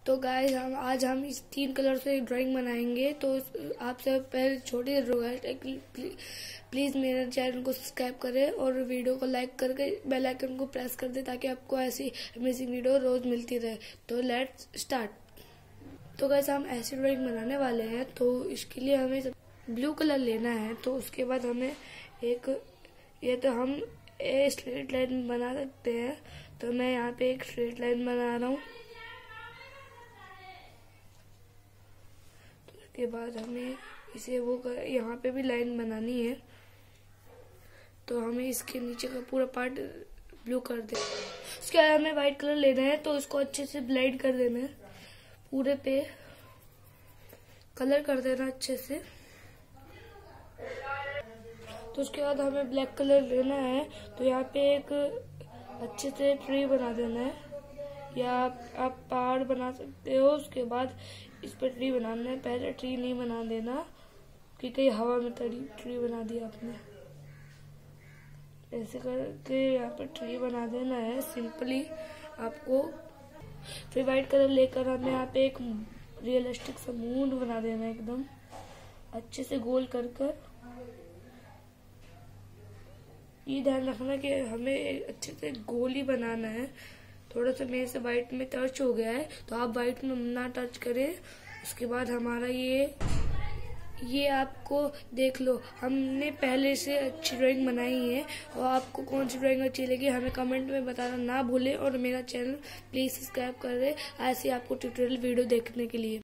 तो गाइस हम इस 3 कलर से ड्राइंग बनाएंगे। तो आप सब पहले छोटे प्लीज मेरे चैनल को सब्सक्राइब करें और वीडियो को लाइक करके बेल आइकन को प्रेस कर दें ताकि आपको ऐसी अमेजिंग वीडियो रोज मिलती रहे। तो लेट्स स्टार्ट। तो गाइस हम ऐसी ड्राइंग बनाने वाले हैं। तो इसके लिए हमें ब्लू कलर लेना है। तो उसके बाद हमें हम स्ट्रेट लाइन बना सकते हैं। तो मैं यहाँ पे एक स्ट्रेट लाइन बना रहा हूँ। तो उसके बाद हमें इसे यहाँ पे भी लाइन बनानी है। तो हमें इसके नीचे का पूरा पार्ट ब्लू कर दे। उसके बाद हमें व्हाइट कलर लेना है। तो इसको अच्छे से ब्लेंड कर देना है, पूरे पे कलर कर देना अच्छे से। तो उसके बाद हमें ब्लैक कलर लेना है। तो यहाँ पे एक अच्छे से ट्री बना देना है, या आप पहाड़ बना सकते हो। उसके बाद इस पर ट्री बनाना है। पहले ट्री नहीं बना देना कि कहीं हवा में ट्री बना दिया आपने। ऐसे करके यहाँ पर ट्री बना देना है सिंपली आपको। फिर व्हाइट कलर लेकर हमें यहाँ पे एक रियलिस्टिक सा मून बना देना है, एकदम अच्छे से गोल कर। ये ध्यान रखना कि हमें अच्छे से गोल ही बनाना है। थोड़ा सा मेरे से व्हाइट में टच हो गया है, तो आप व्हाइट में ना टच करें। उसके बाद हमारा ये आपको देख लो, हमने पहले से अच्छी ड्राइंग बनाई है। और आपको कौन सी ड्राइंग अच्छी लगी हमें कमेंट में बताना ना भूले। और मेरा चैनल प्लीज सब्सक्राइब करें ऐसी आपको ट्यूटोरियल वीडियो देखने के लिए।